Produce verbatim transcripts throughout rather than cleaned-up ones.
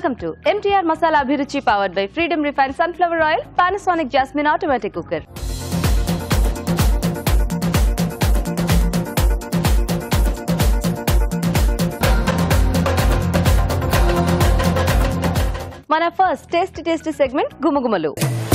Welcome to M T R Masala Abhiruchi powered by Freedom Refined Sunflower Oil, Panasonic Jasmine Automatic Cooker. Mana first tasty tasty segment Gumugumalu.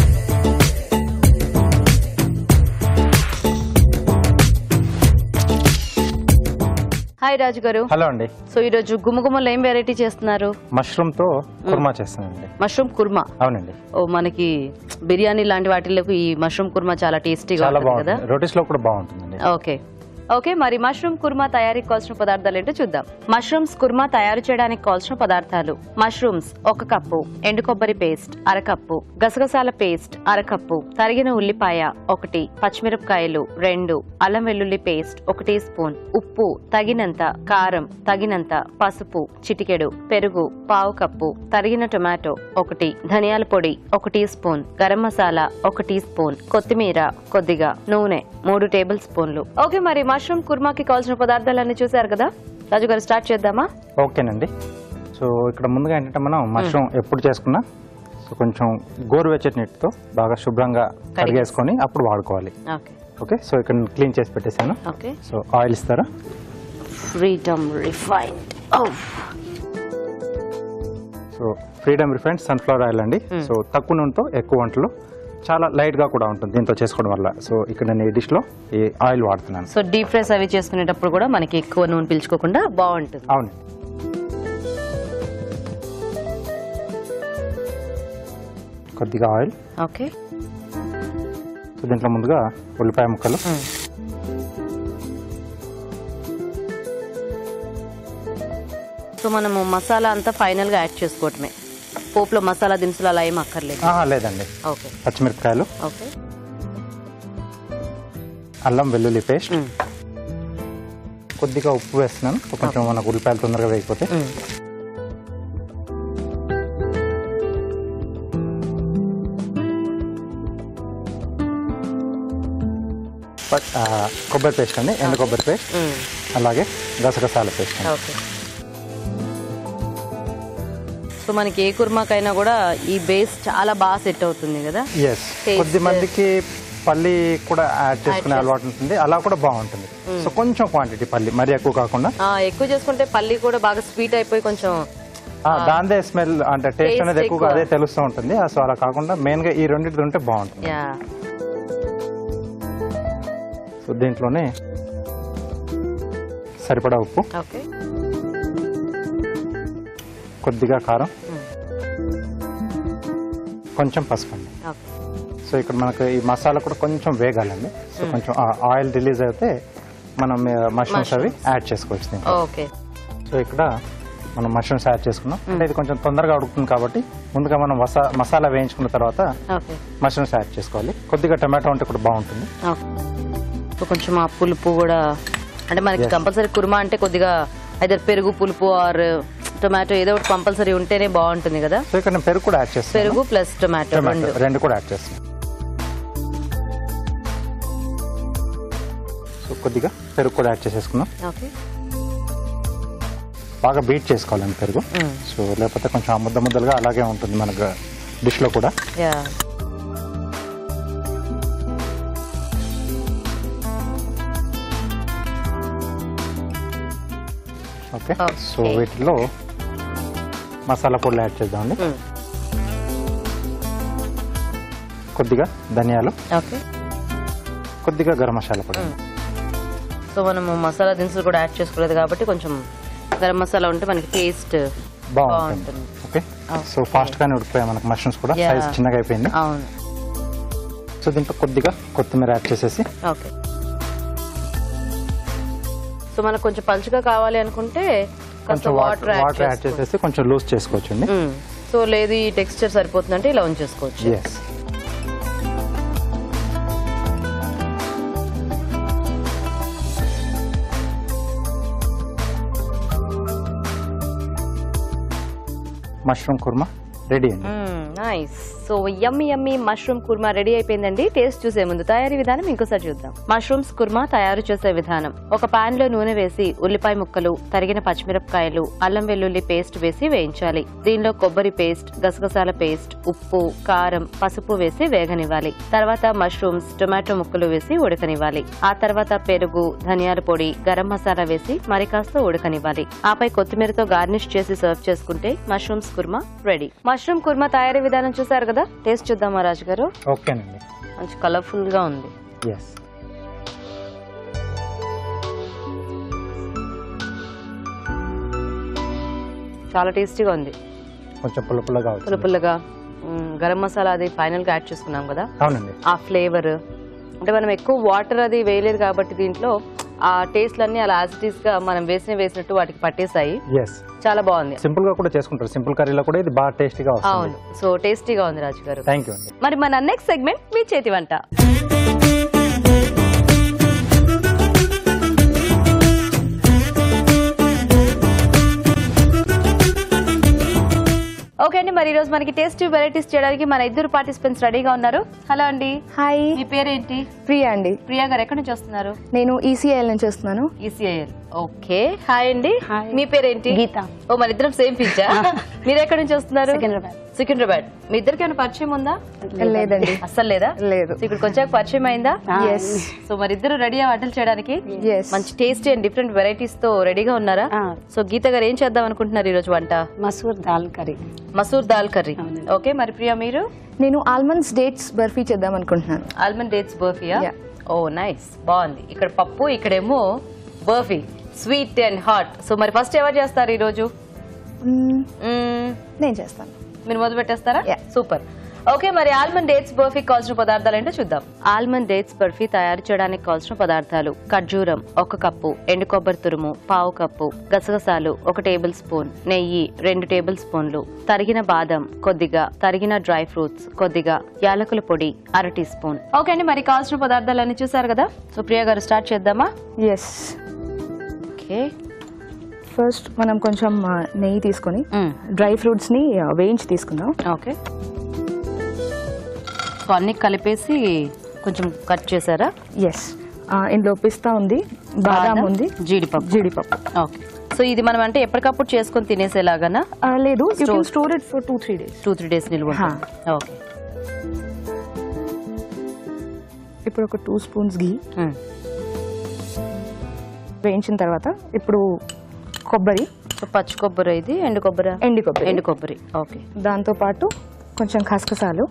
Hi Raju గారు. Hello అండి. So ఈ రోజు గుమగుమలో ఏం variety చేస్తున్నారు? Mushroom తో కుర్మా చేస్తానండి. Mushroom kurma. అవునండి. ఓ మనకి బిర్యానీ లాంటి వాటిలోకి ఈ మష్రూమ్ కుర్మా చాలా టేస్టీగా ఉంటుంది కదా. రోటీస్ లో కూడా బాగుంటుందండి. ఓకే ఓకే మరి మష్రూమ్ కుర్మా తయారీకి కావాల్సిన పదార్థాలు ఏంటో చూద్దాం. మష్రూమ్స్ కుర్మా తయారు చేయడానికి కావాల్సిన పదార్థాలు: మష్రూమ్స్ ఒక కప్పు, ఎండు కొబ్బరి పేస్ట్ అరకప్పు, గసగసాల పేస్ట్ అరకప్పు, తరిగిన ఉల్లిపాయ ఒకటి, పచ్చిమిరపకాయలు రెండు, అల్లం వెల్లుల్లి పేస్ట్ ఒక టీ స్పూన్, ఉప్పు తగినంత, కారం తగినంత, పసుపు చిటికెడు, పెరుగు పావు కప్పు, తరిగిన టొమాటో ఒకటి, ధనియాల పొడి ఒక టీ స్పూన్, గరం మసాలా ఒక టీ స్పూన్, కొత్తిమీర కొద్దిగా, నూనె మూడు టేబుల్ స్పూన్లు. ఓకే మరి మష్రూమ్ కుర్మాకి కావాల్సిన పదార్థాలన్నీ చూసారు కదా రాజు గారు, స్టార్ట్ చేద్దామా? ఓకేనండి. సో ఇక్కడ ముందుగా ఏంటంటే మనం మష్రూమ్ ఎప్పుడు చేసుకున్నా సో కొంచెం గోరువెచ్చటి నీటితో బాగా శుభ్రంగా కడిగేసుకొని అప్పుడు వాడుకోవాలి. ఓకే సో ఇక్కడ క్లీన్ చేసి పెట్టేసాను. ఓకే సో ఆయిల్ ఇస్తారా? Freedom refined. So Freedom refined sunflower oil అండి. సో తక్కువ నూనెతో ఎక్కువ వంటలు, చాలా లైట్ గా కూడా ఉంటుంది దీంతో చేసుకోవడం వల్ల. సో ఇక్కడ నేను ఈ డిష్ లో ఈ ఆయిల్ వాడుతున్నాను. సో డీప్ ఫ్రైస్ అవి చేసుకునేటప్పుడు కూడా మనకి ఎక్కువ నూనె పీల్చుకోకుండా బాగుంటుంది. అవును. కొద్దిగా ఆయిల్. ఓకే సో దీంట్లో ముందుగా ఉల్లిపాయ ముక్కలు, సో మనము మసాలా అంతా ఫైనల్ గా యాడ్ చేసుకోవటమే, పోపులో మసాలా దినుసులు అలా ఏం అక్కర్లేదు. లేదండి. ఓకే పచ్చిమిరపకాయలు, ఓకే అల్లం వెల్లుల్లి పేస్ట్, కొద్దిగా ఉప్పు వేస్తున్నాను కొంచెం మనకు ఉల్లిపాయలు తొందరగా వేయకపోతే. కొబ్బరి పేస్ట్ అండి, ఎండు కొబ్బరి పేస్ట్, అలాగే గసగసాల పేస్ట్. ఓకే సో మనకి ఏ కుర్మాకైనా కూడా ఈ బేస్ చాలా బాగా సెట్ అవుతుంది కదా. ఎస్, కొద్ది మందికి పల్లి కూడా యాడ్ చేసుకునే అలవాటు ఉంటుంది, అలా కూడా బాగుంటుంది. సో కొంచెం క్వాంటిటీ పల్లి, మరీ ఎక్కువ కాకుండా. ఎక్కువ చేసుకుంటే పల్లి కూడా బాగా స్వీట్ అయిపోయి కొంచెం దాందే స్మెల్ అంటే టేస్ట్ అనేది ఎక్కువగా అదే తెలుస్తూ ఉంటుంది. సో అలా కాకుండా మెయిన్ గా ఈ రెండింటి ఉంటే బాగుంటుంది. సో దీంట్లోనే సరిపడా ఉప్పు, కొద్దిగా కారం, కొంచెం పసుపు అండి. సో ఇక్కడ మనకు ఈ మసాలా కూడా కొంచెం వేగాలండి. సో కొంచెం ఆయిల్ రిలీజ్ అయితే మనం మష్రూమ్స్ అవి యాడ్ చేసుకోవచ్చు దీంట్లో. సో ఇక్కడ మనం మష్రూమ్స్ యాడ్ చేసుకున్నాం అంటే ఇది కొంచెం తొందరగా ఉడుకుతుంది కాబట్టి ముందుగా మనం మసాలా వేయించుకున్న తర్వాత మష్రూమ్స్ యాడ్ చేసుకోవాలి. కొద్దిగా టమాటో ఉంటే కూడా బాగుంటుంది. కొంచెం ఆ పులుపు కూడా అంటే మనకి కంపల్సరీ కుర్మా అంటే కొద్దిగా అయితే పెరుగు పులుపు ఆర్ టొమాటో ఏదో ఒకటి కంపల్సరీ ఉంటేనే బాగుంటుంది కదా. సో ఇక్కడ పెరుగు కూడా యాడ్ చేస్తాను. పెరుగు ప్లస్ టొమాటో రెండు కూడా యాడ్ చేస్తాను. సో కొద్దిగా పెరుగు కూడా యాడ్ చేసేసుకున్నాం. బాగా బీట్ చేసుకోవాలండి పెరుగు. సో లేకపోతే కొంచెం ముద్ద ముద్దలుగా అలాగే ఉంటుంది మనకు డిష్ లో కూడా. ఓకే సో వీటిలో మసాలా పొడులు యాడ్ చేద్దామండి. కొద్దిగా ధనియాలు, కొద్దిగా గరం మసాలా పొడి. సో మనము మసాలా దినుసులు కూడా యాడ్ చేసుకోలేదు కాబట్టి కొంచెం గరం మసాలా ఉంటే మనకి టేస్ట్ బాగుంటుంది. ఓకే సో ఫాస్ట్ గానే ఉడికిపోయాయి మనకి మష్రూమ్స్ కూడా, సైజ్ చిన్నగా అయిపోయింది. అవును. సో దీంట్లో కొద్దిగా కొత్తిమీర యాడ్ చేసేసి. ఓకే సో మనకు కొంచెం పలుచగా కావాలి అనుకుంటే కొంచెం వాటర్ వాటర్ యాడ్ చేసేసి కొంచెం లూజ్ చేసుకోవచ్చు అండి. సో లేదు ఈ టెక్స్చర్ సరిపోతుందంటే ఇలా ఉంచేసుకోవచ్చు. ఎస్. మష్రూమ్ కుర్మా రెడీ అండి. Nice. So yummy yummy mushroom kurma ready అయిపోయిందండి. టేస్ట్ చూసే ముందు తయారీ విధానం ఇంకోసారి చూద్దాం. మష్రూమ్స్ కుర్మా తయారు చేసే విధానం: ఒక పాన్ లో నూనె వేసి ఉల్లిపాయ ముక్కలు, తరిగిన పచ్చిమిరపకాయలు, అల్లం వెల్లుల్లి పేస్ట్ వేసి వేయించాలి. దీనిలో కొబ్బరి పేస్ట్, గసగసాల పేస్ట్, ఉప్పు, కారం, పసుపు వేసి వేగనివ్వాలి. తర్వాత మష్రూమ్స్, టొమాటో ముక్కలు వేసి ఉడకనివ్వాలి. ఆ తర్వాత పెరుగు, ధనియాల పొడి, గరం మసాలా వేసి మరి కాస్త ఉడకనివ్వాలి. ఆపై కొత్తిమీరతో గార్నిష్ చేసి సర్వ్ చేసుకుంటే mushrooms kurma ready. Mushroom kurma తయారీ విధానం చూసారు కదా, టేస్ట్ చూద్దామా రాజు గారు? ఓకేనండి. మంచి కలర్ఫుల్ గా ఉంది. ఎస్. చాలా టేస్టీగా ఉంది. కొంచెం పుల్ల పుల్లగా పుల్ల పుల్లగా. గరం మసాలా అది ఫైనల్ గా యాడ్ చేసుకున్నాం కదా. అవునండి. ఆ ఫ్లేవర్ అంటే మనం ఎక్కువ వాటర్ అది వేయలేదు కాబట్టి దీంట్లో ఆ టేస్ట్ లన్నీ అలా యాసిటీస్ గా మనం వేసిన వేసినట్టు వాటికి పట్టేసాయి. చాలా బాగుంది. సింపుల్ గా కూడా చేసుకుంటారు. సింపుల్ కర్రీలో కూడా ఇది బాగా టేస్టీగా వస్తుంది. అవును. సో టేస్టీగా ఉంది రాజు గారు. థ్యాంక్ యూ అండి. మరి మన నెక్స్ట్ సెగ్మెంట్ మీ చేతి వంట. ఓకే అండి, మరి ఈ రోజు మనకి టేస్టీ వెరైటీస్ చేయడానికి మన ఇద్దరు పార్టిసిపెంట్స్ రెడీగా ఉన్నారు. హలో అండి. హాయ్. మీ పేరేంటి? ప్రియా అండి. ప్రియా గారు ఎక్కడి నుంచి వస్తున్నారు? నేను ఈసీఐఎల్ నుంచి వస్తున్నాను. ఈసీఐఎల్. ఓకే. హాయ్ అండి. మీ పేరేంటి? గీత. ఓ మన ఇద్దరం సేమ్ పిచ్చా. మీరు ఎక్కడి నుంచి వస్తున్నారు? సికింద్రాబాద్. సికింద్రాబాద్. మీ ఇద్దరికి ఏమైనా పరిచయం ఉందా? లేదండి. అస్సలు లేదా? లేదు. సో ఇక్కడ కొంచెం పరిచయం అయిందా? ఎస్. సో మరి ఇద్దరు రెడీ వంటలు చేయడానికి? ఎస్. మంచి టేస్టీ అండ్ డిఫరెంట్ వెరైటీస్ తో రెడీగా ఉన్నారా? సో గీత గారు ఏం చేద్దాం అనుకుంటున్నారు ఈ రోజు వంట? Masoor dal curry. Masoor dal curry. Okay. మరి ప్రియా మీరు? నేను ఆల్మండ్స్ డేట్స్ బర్ఫీ చేద్దాం అనుకుంటున్నాను. ఆల్మండ్ డేట్స్ బర్ఫీయా? ఓ నైస్, బాగుంది. ఇక్కడ పప్పు, ఇక్కడేమో barfi, sweet and hot. So మరి ఫస్ట్ ఎవరు చేస్తారు ఈ రోజు? నేను చేస్తాను. మీరు మొదలు పెట్టేస్తారా? Yeah. సూపర్. ఓకే. మరి ఆల్మండ్ డేట్స్ బర్ఫీ కావాల్సిన పదార్థాలు ఏంటో చూద్దాం. ఆల్మండ్ డేట్స్ బర్ఫీ తయారు చేయడానికి కావాల్సిన పదార్థాలు: ఖర్జూరం ఒక కప్పు, ఎండు కొబ్బరి తురుము పావు కప్పు, గసగసాలు ఒక టేబుల్ స్పూన్, నెయ్యి రెండు టేబుల్ స్పూన్లు, తరిగిన బాదం కొద్దిగా, తరిగిన డ్రై ఫ్రూట్స్ కొద్దిగా, యాలకుల పొడి అర టీ స్పూన్. ఓకే అండి, మరి కావాల్సిన పదార్థాలు అన్ని చూసారు కదా. సో ప్రియా గారు స్టార్ట్ చేద్దామా? ఎస్. ఓకే. ఫస్ట్ మనం కొంచెం నెయ్యి తీసుకొని డ్రై ఫ్రూట్స్ ని వేయించి తీసుకుందాం. ఓకే. సో అన్ని కలిపేసి కొంచెం కట్ చేశారా? ఎస్. ఇందులో పిస్తా ఉంది, బాదాం ఉంది, జీడిపప్పు. జీడిపప్పు. ఓకే. సో ఇది మనం అంటే ఎప్పటికప్పుడు చేసుకొని తినేసేలాగానా? లేదు, you can store it for two three days. Two three days నిల్వ ఉంటుంది. ఓకే. ఇప్పుడు ఒక టూ స్పూన్స్ ఘీ వేయించిన తర్వాత ఇప్పుడు కొబ్బరి, పచ్చి కొబ్బరి, ఇది ఎండు కొబ్బరి. ఎండు కొబ్బరి. ఎండు కొబ్బరి. ఓకే. దాంతో పాటు కొంచెం ఖసఖసాలు.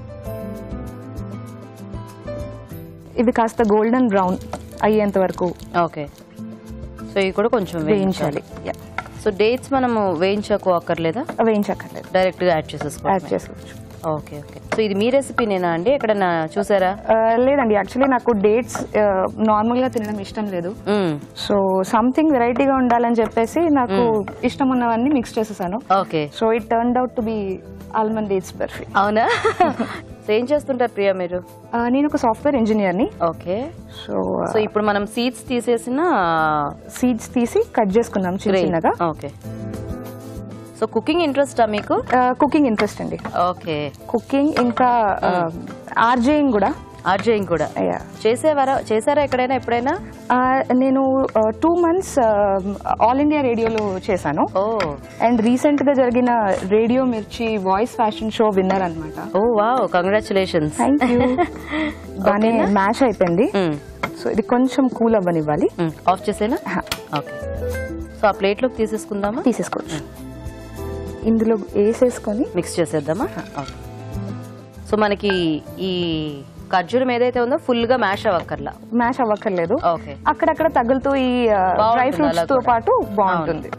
ఇవి కాస్త గోల్డెన్ బ్రౌన్ అయ్యేంత వరకు. ఓకే. సో ఇవి కూడా కొంచెం వేయించాలి. సో డేట్స్ మనము వేయించకు అక్కర్లేదా? వేయించక్కర్లేదు, డైరెక్ట్ గా యాడ్ చేసేసుకో యాడ్ చేసుకోవచ్చు. ఓకే. ఓకే. సో ఇది మీ రెసిపీనేనా అండి? ఎక్కడన్నా చూసారా? లేదండి, యాక్చువల్లీ నాకు డేట్స్ నార్మల్ గా తినడం ఇష్టం లేదు. సో సంథింగ్ వెరైటీగా ఉండాలని చెప్పేసి నాకు ఇష్టం ఉన్నవన్నీ మిక్స్ చేసేసాను. Okay. So it turned out to be almond dates barfi. అవునా? సో ఏం చేస్తుంటారు ప్రియా మీరు? నేను ఒక సాఫ్ట్వేర్ ఇంజనీర్ ని. ఓకే. సో సో ఇప్పుడు మనం సీడ్స్ తీసేసిన సీడ్స్ తీసి కట్ చేసుకున్నాం చిన్న చిన్నగా. ఓకే. సో కుకింగ్ ఇంట్రెస్టా మీకు? కుకింగ్ ఇంట్రెస్ట్ అండి. ఓకే. కుకింగ్ ఇంకా ఆర్జేయింగ్ కూడా. ఆర్జేయింగ్ కూడా చేసేవారా? చేశారా ఎక్కడైనా ఎప్పుడైనా? నేను టూ మంత్స్ ఆల్ ఇండియా రేడియోలో చేశాను. ఓ. అండ్ రీసెంట్ గా జరిగిన రేడియో మిర్చి వాయిస్ ఫ్యాషన్ షో విన్నర్ అనమాట. Oh wow, congratulations. Thank you. బాగానే మ్యాచ్ అయిపోయింది. సో ఇది కొంచెం కూల్ అవ్వనివ్వాలి. ఆఫ్ చేసేనా? ఓకే. సో ఆ ప్లేట్ లోకి తీసేసుకుందామా? తీసేసుకోవచ్చు. ఇందులో వేసేసుకొని మిక్స్ చేసేద్దామా? సో మనకి ఈ ఖర్జూరం ఏదైతే ఉందో ఫుల్ గా మ్యాష్ అవ్వక్కర్లా? మ్యాష్ అవ్వక్కర్లేదు. ఓకే. అక్కడక్కడ తగులుతూ ఈ డ్రై ఫ్రూట్స్ తో పాటు బాగుంటుంది.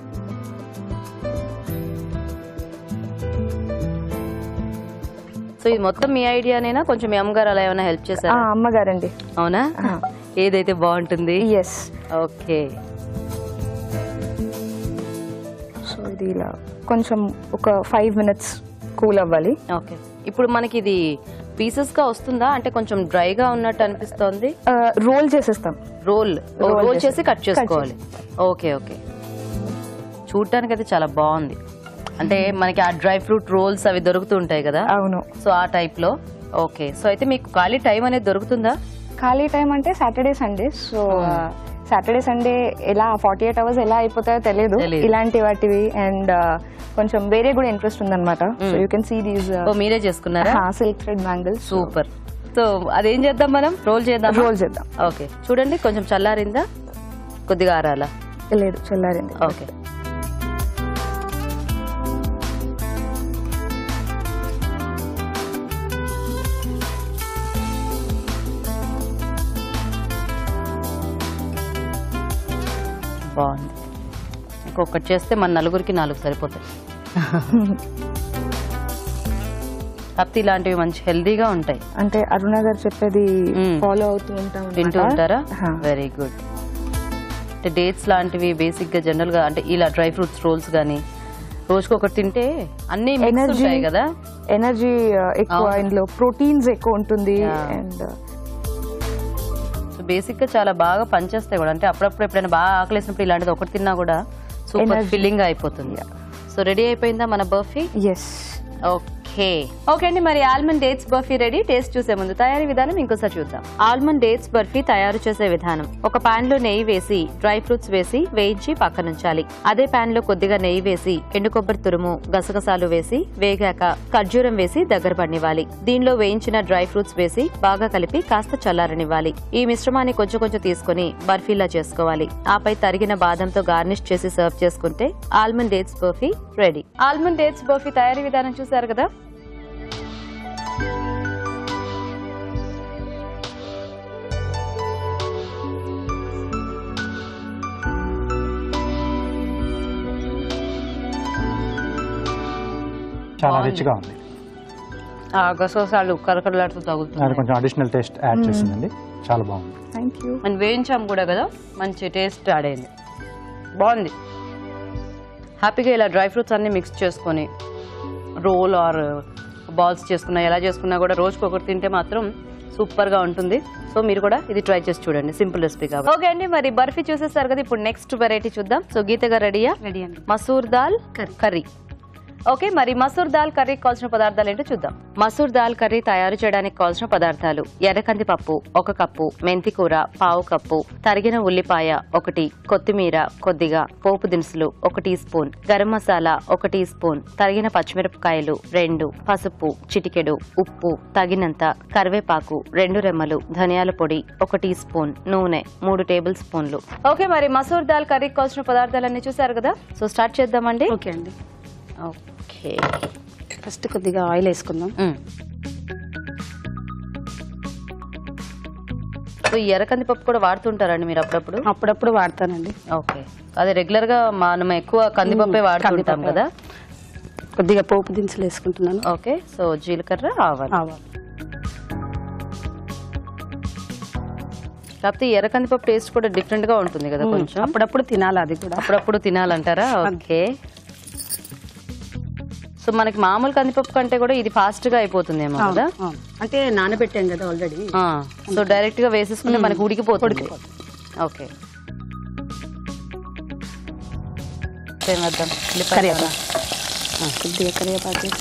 సో ఇది మొత్తం మీ ఐడియానేనా? కొంచెం మీ అమ్మగారు అలా ఏమైనా హెల్ప్ చేశారా? అమ్మగారండి. అవునా? ఏదైతే బాగుంటుంది. ఎస్. ఓకే. సో ఇది ఇలా కొంచెం ఒక ఫైవ్ మినిట్స్ కూల్ అవ్వాలి. ఓకే. ఇప్పుడు మనకి ఇది పీసెస్ గా వస్తుందా? అంటే కొంచెం డ్రైగా ఉన్నట్టు అనిపిస్తోంది. రోల్ చేసేస్తాం. రోల్ రోల్ చేసి కట్ చేసుకోవాలి. ఓకే. ఓకే. చూడటానికి అయితే చాలా బాగుంది. అంటే మనకి ఆ డ్రై ఫ్రూట్ రోల్స్ అవి దొరుకుతూ ఉంటాయి కదా, అవును. సో ఆ టైప్ లో. ఓకే, సో అయితే మీకు ఖాళీ టైం అనేది దొరుకుతుందా? ఖాళీ టైం అంటే Saturday Sunday. So Saturday Sunday ఎలా ఫార్టీ ఎయిట్ అవర్స్ ఎలా అయిపోతాయో తెలియదు ఇలాంటి వాటివి. అండ్ కొంచెం వేరే కూడా ఇంట్రెస్ట్ ఉందన్నమాట. So you can see these. మీరే చేసుకున్నారా? Silk thread bangles. Super. So అదేం చేద్దాం మనం? రోల్ చేద్దాం. రోల్ చేద్దాం. ఓకే, చూడండి కొంచెం చల్లారిందా? కొద్దిగా ఆరాలా? లేదు, చల్లారింది. ఓకే. బాగుంది. ఇంకొకటి చేస్తే మన నలుగురికి నాలుగు సరిపోతాయి. కాకపోతే ఇలాంటివి మంచి హెల్దీగా ఉంటాయి. అంటే అరుణ గారు చెప్పేది ఫాలో అవుతూ ఉంటాం. తింటూ ఉంటారా? Very good. అంటే డేట్స్ లాంటివి బేసిక్ గా జనరల్ గా అంటే ఇలా డ్రై ఫ్రూట్స్ రోల్స్ గానీ రోజుకి ఒకటి తింటే అన్ని ఎనర్జీ కదా, ఎనర్జీ ఎక్కువ, ఇందులో ప్రోటీన్స్ ఎక్కువ ఉంటుంది. అండ్ బేసిక్ గా చాలా బాగా పనిచేస్తాయి కూడా. అంటే అప్పుడప్పుడు ఎప్పుడైనా బాగా ఆకలేసినప్పుడు ఇలాంటిది ఒకటి తిన్నా కూడా సూపర్ ఫిల్లింగ్ అయిపోతుంది. సో రెడీ అయిపోయిందా మన బర్ఫీ? ఎస్. ఓకే ఓకే అండి, మరి almond dates barfi ready. Taste చూసే ముందు తయారీ విధానం ఇంకోసారి చూద్దాం. ఆల్మండ్ డేట్స్ బర్ఫీ తయారు చేసే విధానం: ఒక పాన్ లో నెయ్యి వేసి డ్రై ఫ్రూట్స్ వేసి వేయించి పక్కనుంచాలి. అదే పాన్ లో కొద్దిగా నెయ్యి వేసి ఎండు కొబ్బరి తురుము, గసగసాలు వేసి వేగాక ఖర్జూరం వేసి దగ్గర పడినివ్వాలి. దీనిలో వేయించిన డ్రై ఫ్రూట్స్ వేసి బాగా కలిపి కాస్త చల్లారనివ్వాలి. ఈ మిశ్రమాన్ని కొంచెం కొంచెం తీసుకుని బర్ఫీలా చేసుకోవాలి. ఆపై తరిగిన బాదంతో గార్నిష్ చేసి సర్వ్ చేసుకుంటే almond dates barfi ready. Almond dates barfi తయారీ విధానం చూసారు కదా. చాలా రిచ్గా ఉంది. ఆ గసగసాలు కరకరలాడుతూ తగులుతుంది. అది కొంచెం అడిషనల్ టేస్ట్ యాడ్ చేసిందండి. చాలా బాగుంది. Thank you. మనం వేయించాం కూడా కదా, మంచి టేస్ట్ యాడ్ అయింది. బాగుంది. హ్యాపీగా ఇలా డ్రై ఫ్రూట్స్ అన్ని మిక్స్ చేసుకొని రోల్ ఆర్ బాల్స్ చేసుకున్నా ఎలా చేసుకున్నా కూడా రోజుకి ఒకటి తింటే మాత్రం సూపర్ గా ఉంటుంది. సో మీరు కూడా ఇది ట్రై చేసి చూడండి, సింపుల్ రెసిపీ కాబట్టి. ఓకే అండి, మరి బర్ఫీ చూసేస్తారు కదా, ఇప్పుడు నెక్స్ట్ వెరైటీ చూద్దాం. సో గీత గారు రెడీయా? రెడీ అండి. మసూర్ దాల్ కర్రీ. ఓకే, మరి మసూర్ దాల్ కర్రీకి కావాల్సిన పదార్థాలు ఏంటో చూద్దాం. మసూర్ దాల్ కర్రీ తయారు చేయడానికి కావాల్సిన పదార్థాలు: ఎర్రకంది పప్పు ఒక కప్పు, మెంతి కూర పావు కప్పు, తరిగిన ఉల్లిపాయ ఒకటి, కొత్తిమీర కొద్దిగా, పోపు దినుసులు ఒక టీ స్పూన్, గరం మసాలా ఒక టీ స్పూన్, తరిగిన పచ్చిమిరపకాయలు రెండు, పసుపు చిటికెడు, ఉప్పు తగినంత, కరివేపాకు రెండు రెమ్మలు, ధనియాల పొడి ఒక టీ స్పూన్, నూనె మూడు టేబుల్ స్పూన్లు. ఓకే, మరి మసూర్ దాల్ కర్రీకి కావాల్సిన పదార్థాలన్నీ చూసారు కదా. సో స్టార్ట్ చేద్దామండి. ఓకే అండి. ఓకే, ఫస్ట్ కొద్దిగా ఆయిల్ వేసుకుందాం. సో ఈ ఎర్రకంది పప్పు కూడా వాడుతుంటారండి మీరు అప్పుడప్పుడు? అప్పుడప్పుడు వాడతానండి. ఓకే, అదే రెగ్యులర్ గా మనం ఎక్కువ కందిపప్పే వాడుతుంటాం కదా. కొద్దిగా పోపు దినుసులు వేసుకుంటున్నాను. ఓకే, సో జీలకర్ర ఆవాలు. ఆవాలు. కాకపోతే ఈ ఎర్రకంది పప్పు టేస్ట్ కూడా డిఫరెంట్ గా ఉంటుంది కదా కొంచెం. అప్పుడప్పుడు తినాలి, అది కూడా అప్పుడప్పుడు తినాలంటారా? ఓకే, సో మనకి మామూలు కందిపప్పు కంటే కూడా ఇది ఫాస్ట్ గా అయిపోతుందేమో కదా. అంటే నానబెట్టాం కదా ఆల్రెడీ. సో డైరెక్ట్ గా వేసేసుకుంటే మనకి ఉడికిపోతుంది. ఓకే, కరివేపాకు కొద్దిగా కరివేపాకు,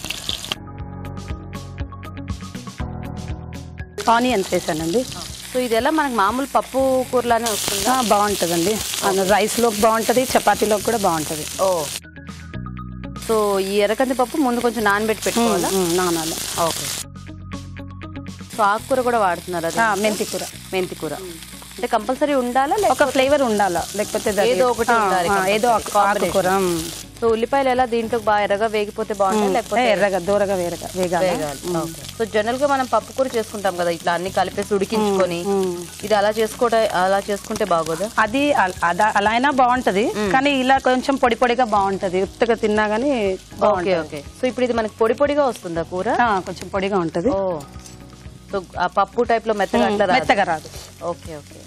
ఆనియన్స్ వేసానండి. సో ఇది ఎలా మనకి మామూలు పప్పు కూరలానే వస్తుందా? బాగుంటుందండి, రైస్ లోకి బాగుంటుంది, చపాతీలోకి కూడా బాగుంటుంది. ఓ, సో ఈ ఎర్రకంది పప్పు ముందు కొంచెం నానబెట్టి పెట్టుకోవాలా? నానాలి. ఓకే, సో ఆకుకూర కూడా వాడుతున్నారు అది? మెంతి కూర. మెంతి కూర అంటే కంపల్సరీ ఉండాలా? ఒక ఫ్లేవర్ ఉండాలా, లేకపోతే ఏదో ఒకటి ఉండాలి, ఏదో ఆకుకూర. సో ఉల్లిపాయలు ఎలా దీంట్లో బాగా ఎర్రగా వేగిపోతే బాగుంటాయి, లేకపోతే ఎర్రగా దూరగా వేరగా వేగాలి. సో జనరల్ గా మనం పప్పు కూర చేసుకుంటాం కదా, ఇట్లా అన్ని కలిపేసి ఉడికించుకొని, ఇది అలా చేసుకోవడం అలా చేసుకుంటే బాగోదా? అది అలా అయినా బాగుంటది, కానీ ఇలా కొంచెం పొడి పొడిగా బాగుంటది, ఉత్తగా తిన్నా గానీ. ఓకే ఓకే, సో ఇప్పుడు ఇది మనకి పొడి పొడిగా వస్తుందా కూర? కొంచెం పొడిగా ఉంటది. ఓ, సో ఆ పప్పు టైప్ లో మెత్తగా మెత్తగా రాదు. ఓకే ఓకే,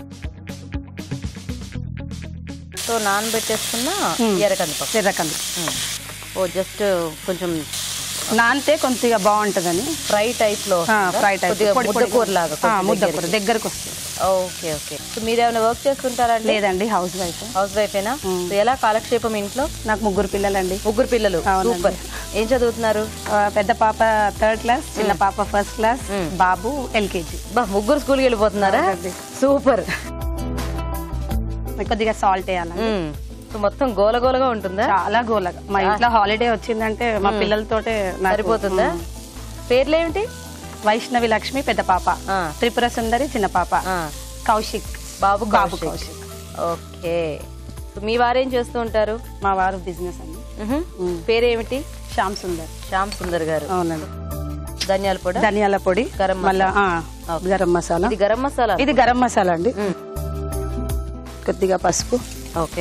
సో నానబెట్టేసుకున్న ఎర్రకంది పప్పు. ఎర్రకంది ఓ, జస్ట్ కొంచెం నానితే కొద్దిగా బాగుంటుందని ఫ్రై టైప్ లో ఫ్రై టైప్ ముద్దకూర లాగా ముద్దకూర దగ్గరకు వస్తుంది. Okay okay. సో మీరు ఏమైనా వర్క్ చేస్తుంటారా? లేదండి, హౌస్ వైఫ్. హౌస్ వైఫేనా? సో ఎలా కాలక్షేపం ఇంట్లో? నాకు ముగ్గురు పిల్లలండి. ముగ్గురు పిల్లలు, సూపర్. ఏం చదువుతున్నారు? పెద్ద పాప థర్డ్ క్లాస్, చిన్న పాప ఫస్ట్ క్లాస్, బాబు ఎల్కేజీ. బా, ముగ్గురు స్కూల్కి వెళ్ళిపోతున్నారా? సూపర్. కొద్దిగా సాల్ట్ వేయాలండి. సో మొత్తం గోలగోలగా ఉంటుందా? చాలా గోలగా. మా ఇంట్లో హాలిడే వచ్చిందంటే మా పిల్లలతోటే సరిపోతుందా? పేర్లు ఏమిటి? వైష్ణవి లక్ష్మి పెద్ద పాప, త్రిపుర సుందరి చిన్న పాప, కౌశిక్ బాబు బాబు కౌశిక్. ఓకే. మీ వారేం చేస్తూ ఉంటారు? మా వారు బిజినెస్ అండి. పేరేమిటి? శ్యామ్ సుందర్. శ్యామ్ సుందర్ గారు. అవునండి. ధనియాల పొడి, ధనియాల పొడి, గరం మళ్ళా గరం మసాలా. ఇది గరం మసాలా? ఇది గరం మసాలా అండి. కొద్దిగా పసుపు. ఓకే.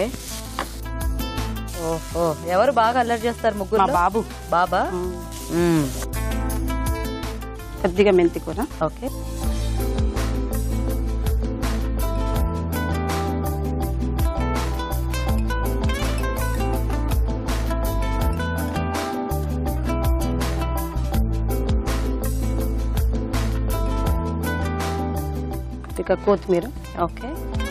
ఓహో, ఎవరు బాగా అల్లరి చేస్తారు ముగ్గురు? మా బాబు. బాబా. కొద్దిగా మెంతి కూర. ఓకే. కొద్దిగా కొత్తిమీర. ఓకే.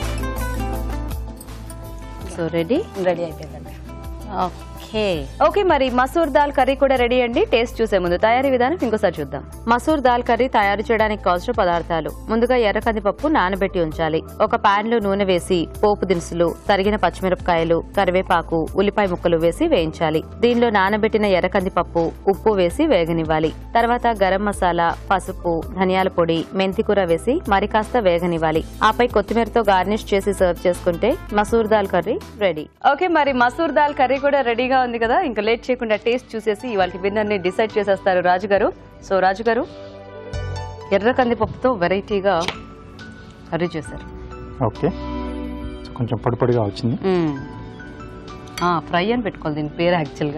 సో రెడీ రెడీ అయిపోయిందండి. Okay okay. మరి మసూర్ దాల్ కర్రీ కూడా రెడీ అండి. టేస్ట్ చూసే ముందు తయారీ విధానం ఇంకోసారి చూద్దాం. మసూర్ దాల్ కర్రీ తయారు చేయడానికి కావాల్సిన పదార్థాలు: ముందుగా ఎర్ర కందిపప్పు నానబెట్టి ఉంచాలి. ఒక పాన్ లో నూనె వేసి పోపు దినుసులు, తరిగిన పచ్చిమిరపకాయలు, కరివేపాకు, ఉల్లిపాయ ముక్కలు వేసి వేయించాలి. దీనిలో నానబెట్టిన ఎర్ర కందిపప్పు, ఉప్పు వేసి వేగనివ్వాలి. తర్వాత గరం మసాలా, పసుపు, ధనియాల పొడి, మెంతికూర వేసి మరి కాస్త వేగనివ్వాలి. ఆపై కొత్తిమీరతో గార్నిష్ చేసి సర్వ్ చేసుకుంటే masoor dal curry ready. Okay, మరి మసూర్ దాల్ కర్రీ కూడా రెడీగా ఉంది కదా. ఇంకా లేట్ చేయకుండా టేస్ట్ చూసేసి ఇవాళ విన్నర్ ని డిసైడ్ చేసేస్తారు రాజు గారు. సో రాజు గారు, ఎర్ర కందిపప్పుతో వెరైటీగా కర్రీ చేశారు. ఓకే, కొంచెం పొడి పొడిగా వచ్చింది. ఫ్రై అని పెట్టుకోవాలి దీని పేరు యాక్చువల్గా.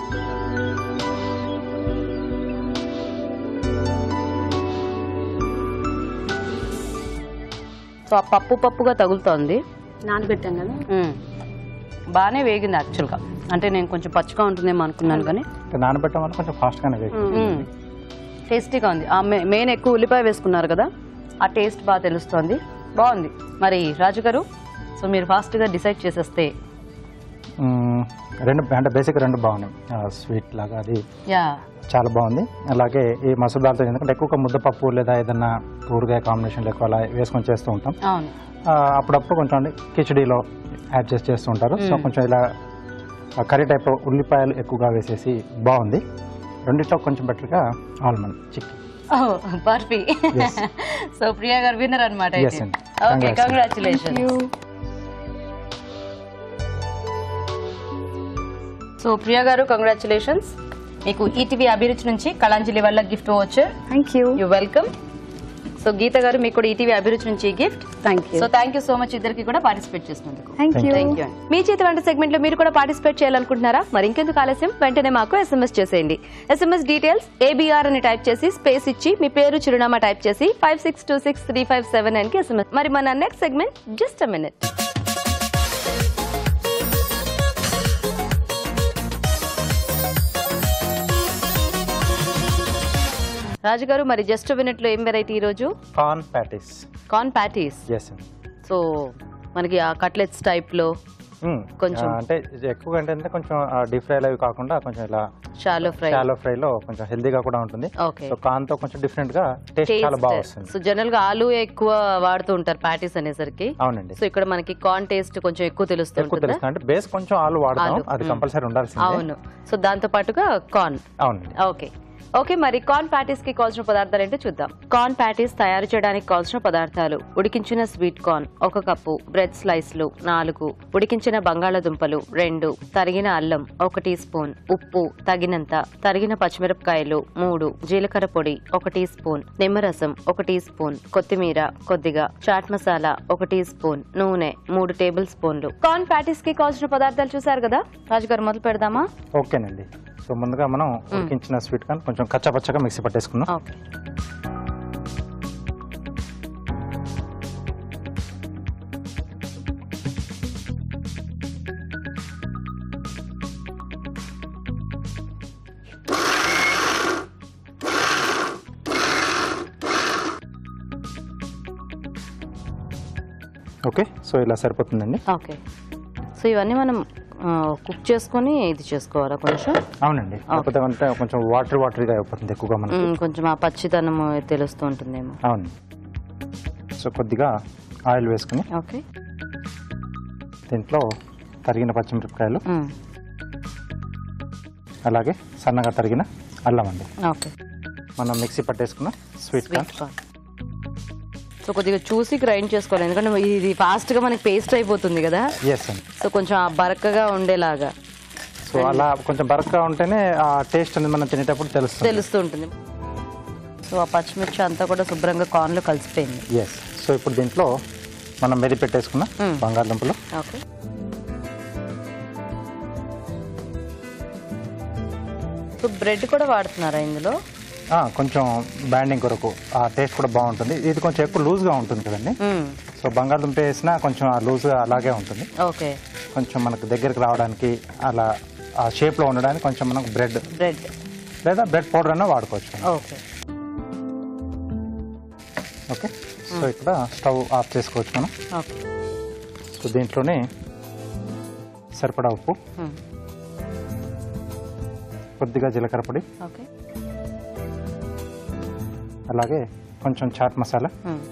సో ఆ పప్పు పప్పుగా తగులుతోంది. నానబెట్టాం కదా, బాగానే వేగింది యాక్చువల్గా. అంటే నేను కొంచెం పచ్చిగా ఉంటుందేమో అనుకున్నాను, కానీ నానబెట్టడం వల్ల కొంచెం ఫాస్ట్గానే వేగింది. టేస్టీగా ఉంది. ఆ మెయిన్ ఎక్కువ ఉల్లిపాయ వేసుకున్నారు కదా, ఆ టేస్ట్ బాగా తెలుస్తోంది. బాగుంది. మరి రాజు గారు, సో మీరు ఫాస్ట్గా డిసైడ్ చేసేస్తే. రెండు అంటే బేసిక్ రెండు బాగున్నాయి. స్వీట్ లాగా అది యా చాలా బాగుంది. అలాగే ఈ మసూర్ దాల్తో ఎందుకంటే ఎక్కువగా ముద్దపప్పు లేదా ఏదన్నా ఊరగాయ కాంబినేషన్ ఎక్కువ అలా వేసుకొని చేస్తూ ఉంటాం. అవును. అప్పుడప్పుడు కొంచెం కిచడీలో యాడ్ చేసి చేస్తూ ఉంటారు. సో కొంచెం ఇలా కర్రీ టైప్ ఉల్లిపాయలు ఎక్కువగా వేసేసి బాగుంది. రెండిట్లో కొంచెం బెటర్గా almond chikki. Barfi. So Priya garu winner అనమాట. Yes అండి. Okay, congratulations. సో ప్రియా గారు, కంగ్రాచులేషన్స్. మీకు ఈటీవీ అభిరుచి నుంచి కళాంజలి వల్ల గిఫ్ట్ వచ్చారు. Thank you. You welcome. So Geeta garu, మీకు కూడా ఈటీవీ అభిరుచి నుంచి gift. Thank you. So thank you so much ఇద్దరికి కూడా పార్టిసిపేట్ చేసినందుకు. Thank you. Thank you. మీ చేతి వంట సెగ్మెంట్ లో మీరు కూడా పార్టిసిపేట్ చేయాలనుకుంటున్నారా? మరి ఇంకెందుకు ఆలస్యం, వెంటనే మాకు ఎస్ఎంఎస్ చేసేయండి. ఎస్ఎంఎస్ డీటెయిల్స్ ఏబిఆర్ అని టైప్ చేసి స్పేస్ ఇచ్చి మీ పేరు చిరునామా టైప్ చేసి five six two six three five seven nine కి ఎస్ఎంఎస్. మరి మన next segment just a minute. Raju garu, మరి జస్ట్ మినిట్ లో ఏం వెరైటీ ఈ రోజు? Corn patties. Corn patties. Yes అండి. సో మనకి ఆ కట్లెట్స్ టైప్ లో కొంచెం అంటే ఎక్కువగా ఏంటంటే కొంచెం డీప్ ఫ్రై అవి కాకుండా కొంచెం ఇలా షాలో ఫ్రై. షాలో ఫ్రై లో కొంచెం హెల్దీగా కూడా ఉంటుంది. ఓకే. సో కార్న్ తో కొంచెం డిఫరెంట్ గా టేస్ట్ చాలా బాగా వస్తుంది. సో జనరల్ గా ఆలు ఎక్కువ వాడుతూ ఉంటారు ప్యాటీస్ అనేసరికి. అవునండి. సో ఇక్కడ మనకి కార్న్ టేస్ట్ కొంచెం ఎక్కువ తెలుస్తుంది. ఎక్కువ తెలుస్తుంది అంటే బేస్ కొంచెం ఆలు వాడతాం, అది కంపల్సరీ ఉండాల్సిందే. అవును. సో దాంతో పాటుగా కార్న్. అవునండి. Okay okay. మరి కార్న్ ప్యాటీస్ కి కావాల్సిన పదార్థాలు ఏంటో చూద్దాం. కార్న్ ప్యాటీస్ తయారు చేయడానికి కావాల్సిన పదార్థాలు: ఉడికించిన స్వీట్ కార్న్ ఒక కప్పు, బ్రెడ్ స్లైస్లు నాలుగు, ఉడికించిన బంగాళాదుంపలు రెండు, తరిగిన అల్లం ఒక టీ స్పూన్, ఉప్పు తగినంత, తరిగిన పచ్చిమిరపకాయలు మూడు, జీలకర్ర పొడి ఒక టీ స్పూన్, నిమ్మరసం ఒక టీ స్పూన్, కొత్తిమీర కొద్దిగా, చాట్ మసాలా ఒక టీ స్పూన్, నూనె మూడు టేబుల్ స్పూన్లు. కార్న్ ప్యాటీస్ కి కావాల్సిన పదార్థాలు చూసారు కదా. రాజుగారు, మొదలు పెడదామా? ఓకేనండి. సో ముందుగా మనం ఉడికించిన స్వీట్ కార్న్ కొంచెం కచ్చపచ్చగా మిక్సీ పట్టేసుకుందాం. ఓకే. ఓకే, సో ఇలా సరిపోతుందండి. ఓకే, సో ఇవన్నీ మనం కుక్ చేసుకొని ఇది చేసుకోవాలా కొంచెం? అవునండి, కాకపోతే అంటే కొంచెం వాటర్ వాటర్గా అయిపోతుంది ఎక్కువగా మనకి, కొంచెం ఆ పచ్చితనం తెలుస్తూ ఉంటుందేమో. అవును. సో కొద్దిగా ఆయిల్ వేసుకుని ఓకే, దీంట్లో తరిగిన పచ్చిమిరపకాయలు, అలాగే సన్నగా తరిగిన అల్లం అండి. ఓకే, మనం మిక్సీ పట్టేసుకున్న స్వీట్ కార్న్. సో కొద్దిగా చూసి గ్రైండ్ చేసుకోవాలి, ఎందుకంటే ఇది ఫాస్ట్గా మనకి పేస్ట్ అయిపోతుంది కదా. ఎస్ అండి. సో కొంచెం ఆ బరకగా ఉండేలాగా, సో అలా కొంచెం బరకగా ఉంటేనే ఆ టేస్ట్ అనేది మనం తినేటప్పుడు తెలుస్తుంది తెలుస్తూ ఉంటుంది. సో ఆ పచ్చిమిర్చి అంతా కూడా శుభ్రంగా కార్న్లో కలిసిపోయింది. ఎస్. సో ఇప్పుడు దీంట్లో మనం మెది పెట్టేసుకున్న బంగాళదుంపలు. ఓకే, సో బ్రెడ్ కూడా వాడుతున్నారా ఇందులో? కొంచెం బ్యాండింగ్ కొరకు ఆ టేస్ట్ కూడా బాగుంటుంది. ఇది కొంచెం ఎక్కువ లూజ్గా ఉంటుంది కదండి, సో బంగాళదుంప వేసినా కొంచెం ఆ లూజ్గా అలాగే ఉంటుంది. ఓకే, కొంచెం మనకు దగ్గరికి రావడానికి అలా ఆ షేప్లో ఉండడానికి కొంచెం మనకు బ్రెడ్ బ్రెడ్ లేదా బ్రెడ్ పౌడర్ అయినా వాడుకోవచ్చు. Okay, okay. సో ఇక్కడ స్టవ్ ఆఫ్ చేసుకోవచ్చు మనం. ఓకే, సో దీంట్లోనే సరిపడా ఉప్పు, కొద్దిగా జీలకర్ర పొడి, ఓకే, అలాగే కొంచెం చాట్ మసాలా,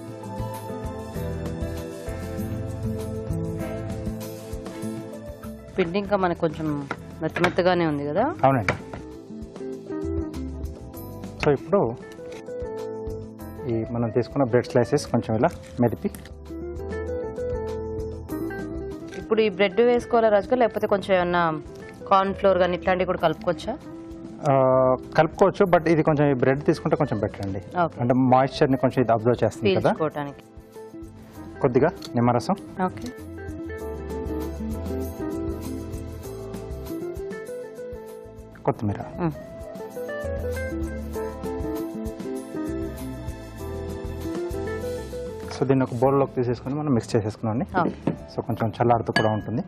పిండి ఇంకా మనకు కొంచెం మెత్త మెత్తగానే ఉంది కదా. అవునండి. సో ఇప్పుడు ఈ మనం తీసుకున్న బ్రెడ్ స్లైసెస్ కొంచెం ఇలా మెదిపి, ఇప్పుడు ఈ బ్రెడ్ వేసుకోవాలా రాజుగా, లేకపోతే కొంచెం ఏమన్నా కార్న్ ఫ్లోర్ కానీ ఇట్లాంటివి కూడా కలుపుకోవచ్చా? కలుపుకోవచ్చు, బట్ ఇది కొంచెం ఈ బ్రెడ్ తీసుకుంటే కొంచెం బెటర్ అండి, అంటే మాయిశ్చర్ని కొంచెం ఇది అబ్జర్వ్ చేస్తుంది కదా. కొద్దిగా నిమ్మరసం, ఓకే, కొత్తిమీర, సో దీన్ని ఒక బౌల్లోకి తీసేసుకొని మనం మిక్స్ చేసేసుకున్నాం. సో కొంచెం చల్లారుతూ కూడా ఉంటుంది.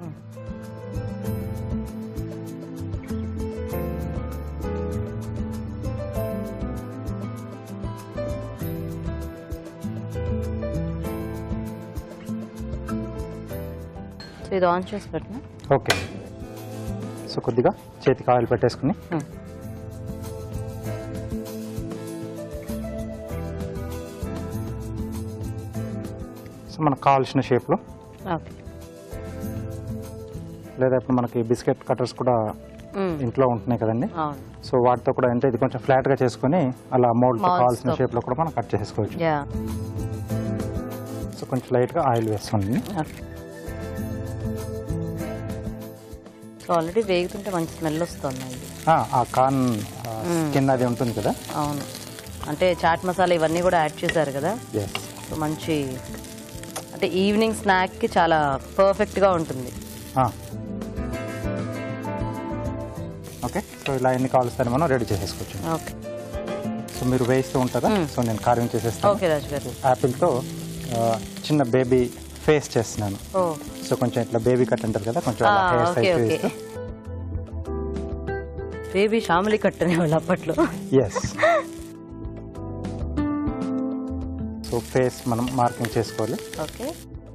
ఇది ఆన్ చేసి పెట్టిన. ఓకే, సో కొద్దిగా చేతికి ఆయిల్ పెట్టేసుకుని సో మనకు కావాల్సిన షేప్లో, లేదా ఇప్పుడు మనకి బిస్కెట్ కటర్స్ కూడా ఇంట్లో ఉంటున్నాయి కదండి, సో వాటితో కూడా అంటే ఇది కొంచెం ఫ్లాట్గా చేసుకుని అలా మోల్డ్తో కావాల్సిన షేప్లో కూడా మనం కట్ చేసుకోవచ్చు. సో కొంచెం లైట్గా ఆయిల్ వేస్తుంది. ఆల్రెడీ వేగుతుంటే మంచి స్మెల్ వస్తుంది. ఆ కార్న్ స్కిన్ అది ఉంటుంది కదా. అవును, అంటే చాట్ మసాలా ఇవన్నీ కూడా యాడ్ చేశారు కదా, సో మంచి అంటే ఈవినింగ్ స్నాక్కి చాలా పర్ఫెక్ట్గా ఉంటుంది. ఓకే, సో ఇలా ఎన్ని కావాల్సి మనం రెడీ చేసేసుకోవచ్చు. ఓకే, సో మీరు వేయిస్తూ ఉంటారా? సో నేను కార్వింగ్ చేసేస్తాను. ఓకే రాజు గారు. యాపిల్తో చిన్న బేబీ ఫేస్ చేస్తున్నాను. సో కొంచెం ఇట్లా బేబీ కట్ అంటారు కదా, కొంచెం బేబీ షామిలి కట్ అనేవాళ్ళు అప్పట్లో. ఎస్. సో ఫేస్ మనం మార్కింగ్ చేసుకోవాలి. ఓకే,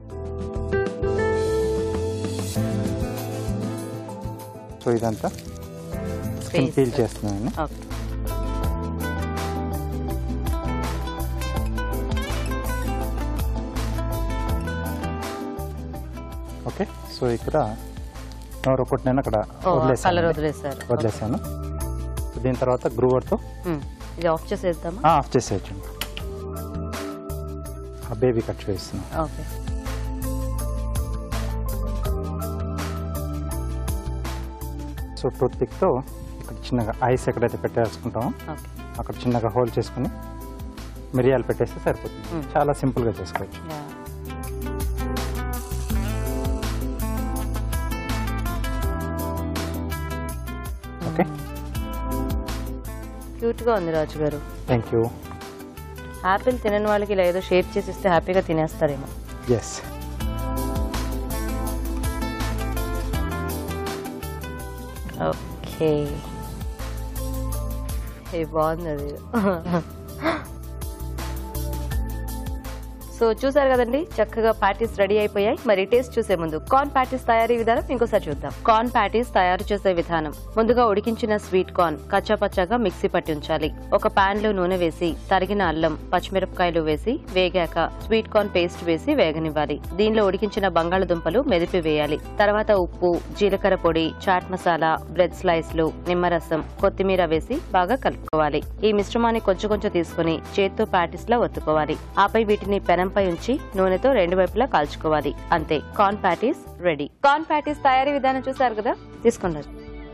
సో ఇదంతా స్కిన్ పీల్ చేస్తున్నాను. Okay, okay. సో ఇక్కడ నోరు ఒకటి నేను అక్కడ వదిలేసాను వదిలేసాను దీని తర్వాత గ్రూవర్తో ఇది ఆఫ్ చేసేద్దామా? ఆఫ్ చేసేయచ్చు. ఆ బేబీ కట్ చేస్తున్నాను. ఓకే, సో టూత్ పిక్తో ఇక్కడ చిన్నగా ఐస్ ఎక్కడైతే పెట్టేసుకుంటామో అక్కడ చిన్నగా హోల్ చేసుకుని మిరియాలు పెట్టేస్తే సరిపోతుంది. చాలా సింపుల్గా చేసుకోవచ్చు. ఓకే, క్యూట్గా ఉంది రాజు గారు. Thank you. యాపిల్ తినని వాళ్ళకి ఇలా ఏదో షేప్ చేసి ఇస్తే హ్యాపీగా తినేస్తారేమో. ఎస్. ఓకే, బాగుంది అది. సో చూసారు కదండి, చక్కగా ప్యాటీస్ రెడీ అయిపోయాయి. మరి టేస్ట్ చూసే ముందు కార్న్ ప్యాటీస్ తయారీ విధానం ఇంకోసారి చూద్దాం. కార్న్ ప్యాటీస్ తయారు చేసే విధానం: ముందుగా ఉడికించిన స్వీట్ కార్న్ కచ్చా పచ్చాగా మిక్సీ పట్టి ఉంచాలి. ఒక పాన్ లో నూనె వేసి తరిగిన అల్లం, పచ్చిమిరపకాయలు వేసి వేగాక స్వీట్ కార్న్ పేస్ట్ వేసి వేగనివ్వాలి. దీనిలో ఉడికించిన బంగాళదుంపలు మెదిపి వేయాలి. తర్వాత ఉప్పు, జీలకర్ర పొడి, చాట్ మసాలా, బ్రెడ్ స్లైస్లు, నిమ్మరసం, కొత్తిమీర వేసి బాగా కలుపుకోవాలి. ఈ మిశ్రమాన్ని కొంచెం కొంచెం తీసుకుని చేత్తో ప్యాటీస్ లా ఒత్తుకోవాలి. ఆపై వీటిని పెనంపై ఉంచి నూనెతో రెండు వైపులా కాల్చుకోవాలి. అంతే, corn patties ready. Corn patties తయారీ విధానం చూసారు కదా, తీసుకున్నారు.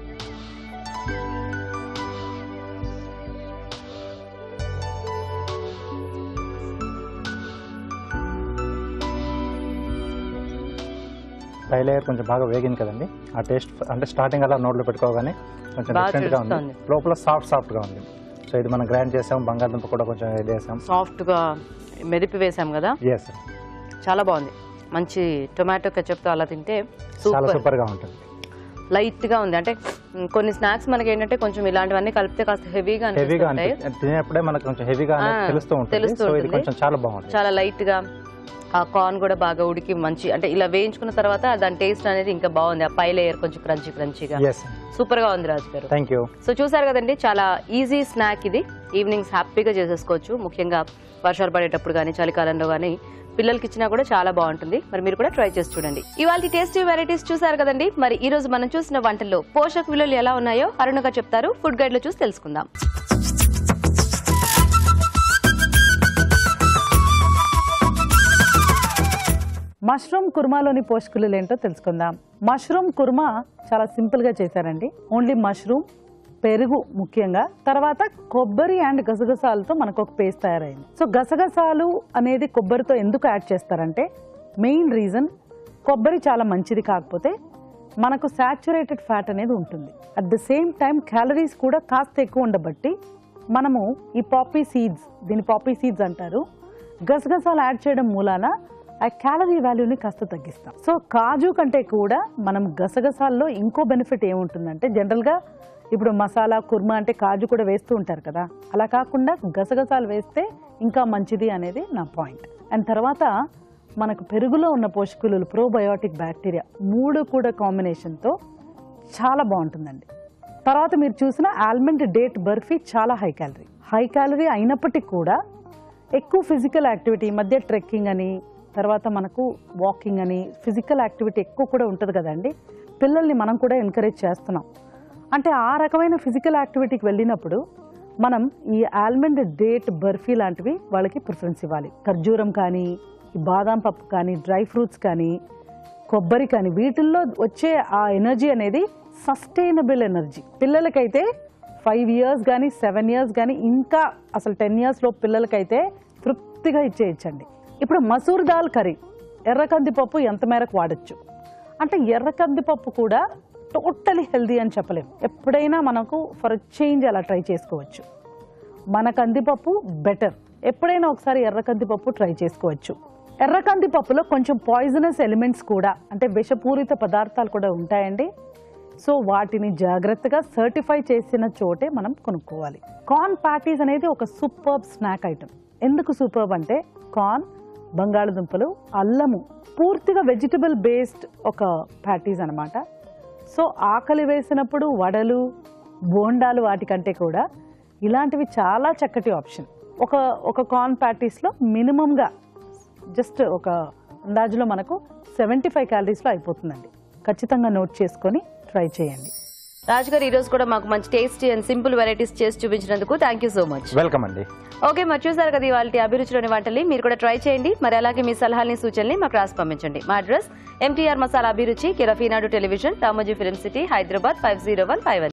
పై లేయర్ కొంచెం బాగా వేగింది కదండి. ఆ టేస్ట్ అంటే స్టార్టింగ్ అలా నోట్లో పెట్టుకోగానే కొంచెం డిఫరెంట్ గా ఉంది, లోపల సాఫ్ట్ సాఫ్ట్ గా ఉంది. సో ఇది మనం గ్రైండ్ చేసాం, బంగాళదుంప కూడా కొంచెం వేసాం, సాఫ్ట్ గా మెదిపి వేసాం కదా. ఎస్, చాలా బాగుంది. మంచి టొమాటో కెచప్ తో అలా తింటే చాలా సూపర్ గా ఉంటుంది. లైట్ గా ఉంది. అంటే కొన్ని స్నాక్స్ మనకి ఏంటంటే కొంచెం ఇలాంటివన్నీ కలిపితే కాస్త హెవీగా హెవీగా అనిపిస్తాయి. తినేప్పుడే మనకు కొంచెం హెవీగా తెలుస్తూ ఉంటుంది. సో ఇది కొంచెం చాలా బాగుంది. చాలా లైట్ గా ఆ కార్న్ కూడా బాగా ఉడికి మంచి అంటే ఇలా వేయించుకున్న తర్వాత దాని టేస్ట్ అనేది ఇంకా బాగుంది. ఆ పై లేయర్ కొంచెం క్రంచీ క్రంచీగా సూపర్ గా ఉంది రాజు గారు. Thank you. సో చూసారు కదండి, చాలా ఈజీ స్నాక్ ఇది. ఈవినింగ్స్ హ్యాపీగా చేసేసుకోవచ్చు. ముఖ్యంగా వర్షాలు పడేటప్పుడు కానీ చలికాలంలో కానీ పిల్లలకి ఇచ్చినా కూడా చాలా బాగుంటుంది. మరి మీరు కూడా ట్రై చేసి చూడండి. ఇవాళ టేస్టీ వెరైటీస్ చూసారు కదండి. మరి ఈ రోజు మనం చూసిన వంటల్లో పోషక విలువలు ఎలా ఉన్నాయో అరుణగా చెప్తారు. ఫుడ్ గైడ్ లో చూసి తెలుసుకుందాం. మష్రూమ్ కుర్మాలోని పోషకులు ఏంటో తెలుసుకుందాం. మష్రూమ్ కుర్మా చాలా సింపుల్ గా చేశారండి. ఓన్లీ మష్రూమ్, పెరుగు ముఖ్యంగా, తర్వాత కొబ్బరి అండ్ గసగసాలతో మనకు ఒక పేస్ట్ తయారైంది. సో గసగసాలు అనేది కొబ్బరితో ఎందుకు యాడ్ చేస్తారంటే మెయిన్ రీజన్ కొబ్బరి చాలా మంచిది, కాకపోతే మనకు సాచురేటెడ్ ఫ్యాట్ అనేది ఉంటుంది. At the same time calories కూడా కాస్త ఎక్కువ ఉండబట్టి మనము ఈ పాపీ సీడ్స్, దీని పాపీ సీడ్స్ అంటారు, గసగసాలు యాడ్ చేయడం మూలాన ఆ క్యాలరీ వాల్యూని కాస్త తగ్గిస్తాం. సో కాజు కంటే కూడా మనం గసగసాల్లో ఇంకో బెనిఫిట్ ఏముంటుందంటే, జనరల్గా ఇప్పుడు మసాలా కుర్మా అంటే కాజు కూడా వేస్తూ ఉంటారు కదా, అలా కాకుండా గసగసాలు వేస్తే ఇంకా మంచిది అనేది నా పాయింట్. అండ్ తర్వాత మనకు పెరుగులో ఉన్న పోషకులు, ప్రోబయోటిక్ బ్యాక్టీరియా మూడు కూడా కాంబినేషన్తో చాలా బాగుంటుందండి. తర్వాత మీరు చూసిన ఆల్మండ్ డేట్ బర్ఫీ చాలా హై క్యాలరీ హై క్యాలరీ అయినప్పటికీ కూడా ఎక్కువ ఫిజికల్ యాక్టివిటీ, ఈ మధ్య ట్రెక్కింగ్ అని, తర్వాత మనకు వాకింగ్ అని ఫిజికల్ యాక్టివిటీ ఎక్కువ కూడా ఉంటుంది కదండి. పిల్లల్ని మనం కూడా ఎంకరేజ్ చేస్తున్నాం. అంటే ఆ రకమైన ఫిజికల్ యాక్టివిటీకి వెళ్ళినప్పుడు మనం ఈ ఆల్మండ్ డేట్ బర్ఫీ లాంటివి వాళ్ళకి ప్రిఫరెన్స్ ఇవ్వాలి. ఖర్జూరం కానీ, బాదాం పప్పు కానీ, డ్రై ఫ్రూట్స్ కానీ, కొబ్బరి కానీ, వీటిల్లో వచ్చే ఆ ఎనర్జీ అనేది సస్టైనబుల్ ఎనర్జీ. పిల్లలకైతే ఫైవ్ ఇయర్స్ కానీ సెవెన్ ఇయర్స్ కానీ ఇంకా అసలు టెన్ ఇయర్స్లో పిల్లలకైతే తృప్తిగా ఇచ్చేయచ్చండి. ఇప్పుడు మసూర్ దాల్ కర్రీ, ఎర్ర కందిపప్పు ఎంత మేరకు వాడచ్చు అంటే, ఎర్ర కందిపప్పు కూడా టోటలీ హెల్దీ అని చెప్పలేము. ఎప్పుడైనా మనకు ఫర్ చేంజ్ అలా ట్రై చేసుకోవచ్చు. మన కందిపప్పు బెటర్, ఎప్పుడైనా ఒకసారి ఎర్ర కందిపప్పు ట్రై చేసుకోవచ్చు. ఎర్ర కందిపప్పులో కొంచెం పాయిజనస్ ఎలిమెంట్స్ కూడా, అంటే విషపూరిత పదార్థాలు కూడా ఉంటాయండి. సో వాటిని జాగ్రత్తగా సర్టిఫై చేసిన చోటే మనం కొనుక్కోవాలి. కార్న్ ప్యాటీస్ అనేది ఒక సూపర్బ్ స్నాక్ ఐటమ్. ఎందుకు సూపర్బ్ అంటే, కార్న్, బంగాళదుంపలు, అల్లము, పూర్తిగా వెజిటబుల్ బేస్డ్ ఒక ప్యాటీస్ అనమాట. సో ఆకలి వేసినప్పుడు వడలు, బోండాలు వాటికంటే కూడా ఇలాంటివి చాలా చక్కటి ఆప్షన్. ఒక ఒక కార్న్ ప్యాటీస్లో మినిమంగా జస్ట్ ఒక అందాజులో మనకు సెవెంటీ ఫైవ్ క్యాలరీస్లో అయిపోతుందండి. ఖచ్చితంగా నోట్ చేసుకొని ట్రై చేయండి. రాజ్ గారు, ఈ రోజు కూడా మాకు మంచి టేస్టీ అండ్ సింపుల్ వెరైటీస్ చేసి చూపించినందుకు thank you so much. Welcome అండి. ఓకే, మరి చూసారు కదా ఇవాళ అభిరుచిలోని వంటల్ని. మీరు కూడా ట్రై చేయండి. మరి అలాగే మీ సలహాలని, సూచనల్ని మాకు రాసి పంపించండి. మా అడ్రస్ ఎంటీఆర్ మసాలా అభిరుచి, కెరఫీనాడు television, Ramoji film city, Hyderabad five zero one five one.